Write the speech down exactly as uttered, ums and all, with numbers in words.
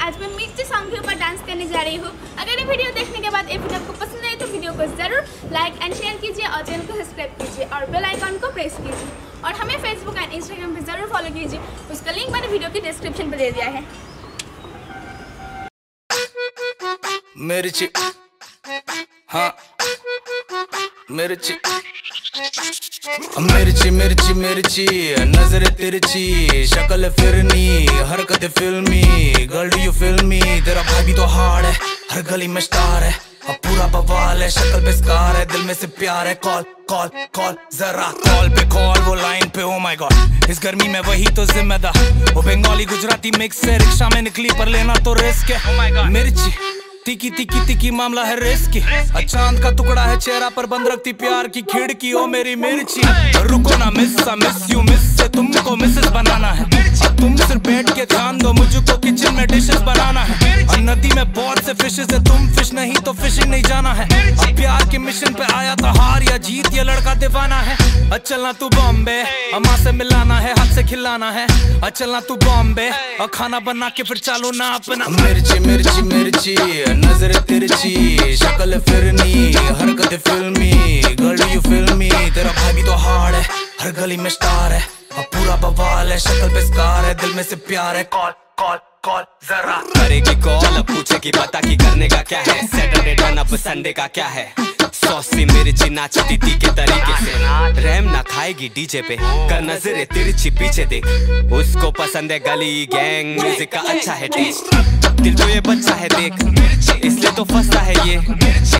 आज मैं मिर्ची सॉन्ग के ऊपर डांस करने जा रही हूँ। अगर ये वीडियो देखने के बाद ये वीडियो आपको पसंद आए तो वीडियो को जरूर लाइक एंड शेयर कीजिए और चैनल को सब्सक्राइब कीजिए और बेल आइकन को प्रेस कीजिए और हमें फेसबुक एंड इंस्टाग्राम पे जरूर फॉलो कीजिए। उसका लिंक मैंने वीडियो की डिस्क्रिप्शन पे दे दिया है। मिर्ची हाँ मिर्ची मिर्ची मिर्ची मिर्ची नजर तिरछी शक्ल फिरनी हरकत फिल्मी girl do you feel me. तेरा भाई भी तो हार्ड है, हर गली में स्टार है, अब पूरा बवाल है, शक्ल पे स्कार है, दिल में से प्यार है। कॉल कॉल कॉल जरा कॉल पे कॉल वो लाइन पे। ओ माय गॉड इस गर्मी में वही तो जिम्मेदार। वो बंगाली गुजराती मिक्स है, रिक्शा में निकली पर लेना तो रिस्क है। ओ माय गॉड मिर्ची तिकी तिकी तिकी मामला है रिस्की। चांद का टुकड़ा है चेहरा पर बंद रखती प्यार की खिड़की। ओ मेरी मिर्ची रुको ना मिस मिस यू मिस से तुमको मिसेस बनाना है। तुम सिर्फ बैठ के ध्यान दो, मुझको किचन में डिशेस बनाना है। और नदी में बहुत से फिशेस है, तुम फिश नहीं तो फिशिंग नहीं जाना है। अब प्यार के मिशन पे आया था, हार या जीत ये लड़का दीवाना है। चलना तू बॉम्बे अम्मा से मिलाना है, हाथ से खिलाना है। चलना तू बॉम्बे और खाना बना के फिर चालू ना अपना। मिर्ची मिर्ची मिर्ची नजर तिरछी शक्ल फिरनी हरकत फिल्मी girl do you feel me. तेरा भाई भी तो हार्ड है, हर गली में स्टार है, अब पूरा बवाल है, शक्ल पे स्कार है, दिल में से प्यार है। कॉल कॉल कॉल जरा करेगी कॉल, अब पूछेगी पता की करने का क्या है। सैटरडे टर्न अप संडे का क्या है। सॉसी मिर्ची नाचती थी के तरीके से, रैम ना खाएगी डीजे पे, कर नजरे तिरछी पीछे देख। उसको पसंद है गली गैंग म्यूजिक का अच्छा है टेस्ट। दिल तो ये बच्चा है देख, इसलिए तो फंसता है ये।